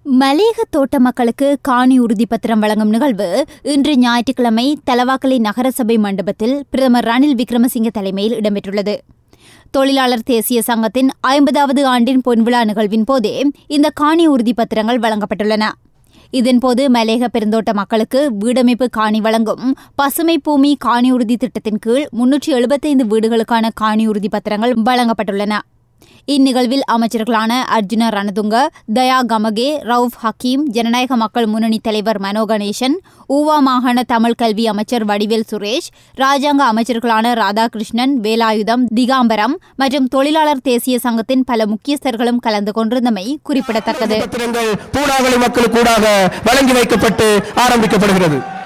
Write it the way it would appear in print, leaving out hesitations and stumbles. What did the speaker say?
மலையக தோட்ட மக்களுக்கு காணி உறுதிப்பத்திரம் வழங்கும் நிகழ்வு இன்று ஞாயிற்றுக்கிழமை தலவாக்கலை நகரசபை மண்டபத்தில் பிரதமர் ரணில் விக்ரமசிங்க தலைமையில் இடம்பெற்றுள்ளது. தொழிலாளர் தேசிய சங்கத்தின் 50வது ஆண்டின் பொன்விழா நிகழ்வின் போதே இந்த காணி உறுதிப்பத்திரங்கள் வழங்கப்பட்டுள்ளன. இதன்போது மலையக பெருந்தோட்ட மக்களுக்கு வீடமைப்பு காணி வழங்கும் பசுமை பூமி காணி உறுதி திட்டத்தின் கீழ் 375 வீடுகளுக்கான காணி உறுதிப்பத்திரங்கள் வழங்கப்பட்டுள்ளன. இந்நிகழ்வில் அமைச்சர்களான அர்ஜுன ரணதுங்க, தயா கமகே, ரவுப் ஹக்கீம், ஜனநாயக மக்கள் முன்னணி தலைவர் மனோ கணேசன், ஊவா மாகாண தமிழ் கல்வி அமைச்சர் வடிவேல் சுரேஷ், ராஜாங்க அமைச்சர்களான ராதாகிருஷ்ணன், வேலாயுதம், திகாம்பரம் மற்றும் தொழிலாளர் தேசிய சங்கத்தின் பல முக்கியஸ்தர்களும் கலந்து கொண்டிருந்தமை குறிப்பிடத்தக்கது. மக்களுக்கு வழங்கி வைக்கப்பட்டு ஆரம்பிக்கப்படுகிறது.